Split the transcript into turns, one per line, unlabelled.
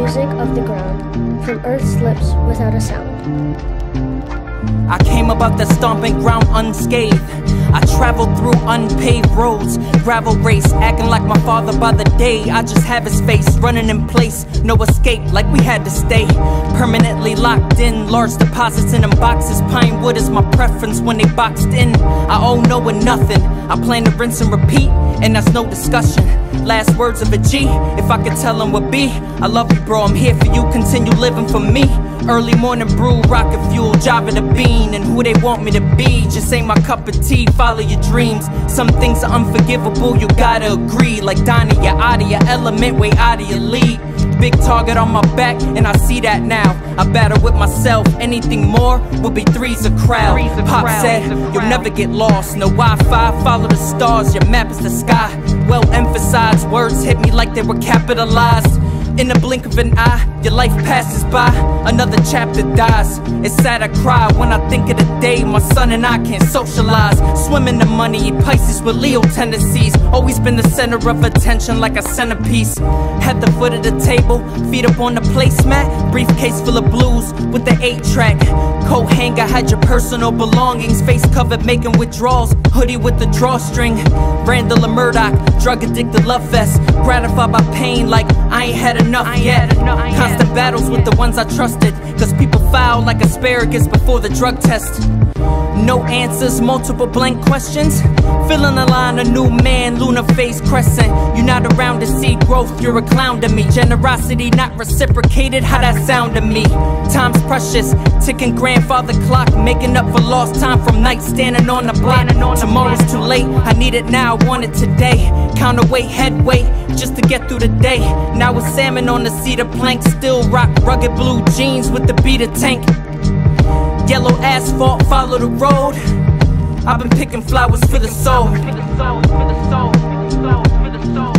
music of the ground, from earth's lips without a sound.
I came above the stomping ground unscathed. I traveled through unpaved roads, gravel race, acting like my father by the day. I just have his face, running in place, no escape, like we had to stay permanently locked in. Large deposits in them boxes, pine wood is my preference when they boxed in. I owe no one nothing, I plan to rinse and repeat, and that's no discussion. Last words of a G, if I could tell him would be, I love you bro, I'm here for you, continue living for me. Early morning brew, rocket fuel, Java the bean, and who they want me to be just ain't my cup of tea. Follow your dreams, some things are unforgivable, you gotta agree. Like Donnie, you're out of your element, way out of your league. Big target on my back, and I see that now. I battle with myself, anything more would be three's a crowd. Pop said, you'll never get lost, no Wi-Fi, follow the stars, your map is the sky. Well emphasized, words hit me like they were capitalized. In the blink of an eye, your life passes by, another chapter dies. It's sad I cry when I think of the day my son and I can't socialize. Swim in the money, Pisces with Leo tendencies. Always been the center of attention like a centerpiece. At the foot of the table, feet up on the placemat. Briefcase full of blues with the 8-track. Coat hanger had your personal belongings. Face covered making withdrawals, hoodie with the drawstring. Randall and Murdoch, drug addicted love fest. Gratified by pain like I ain't had enough yet. Constant battles with the ones I trusted, cause people foul like asparagus before the drug test. No answers, multiple blank questions. Filling a line, a new man, lunar face crescent. You're not around to see growth, you're a clown to me. Generosity not reciprocated, how that sound to me? Time's precious, ticking grandfather clock, making up for lost time from nights standing on the block. Tomorrow's too late, I need it now, I want it today. Counterweight, head weight, just to get through the day. Now with salmon on the cedar plank, still rock rugged blue jeans with the beater tank. Yellow asphalt, follow the road. I've been picking flowers for the soul.